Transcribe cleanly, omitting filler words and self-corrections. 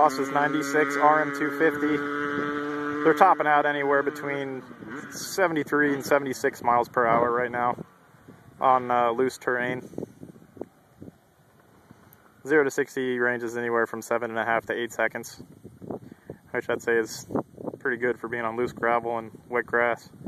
exhaust is 96 RM250. They're topping out anywhere between 73 and 76 miles per hour right now on loose terrain. 0 to 60 ranges anywhere from 7.5 to 8 seconds, which I'd say is pretty good for being on loose gravel and wet grass.